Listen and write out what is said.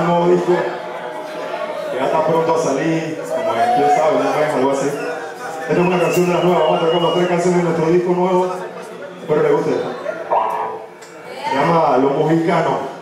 un nuevo disco que ya está pronto a salir, como en quién sabe, un mes, algo así. Esta es una canción de las nuevas, vamos a tocar como 3 canciones de nuestro disco nuevo, espero les guste. Se llama Los Mojicanos.